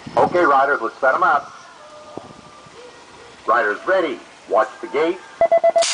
Okay, riders, let's set them up. Riders ready. Watch the gate.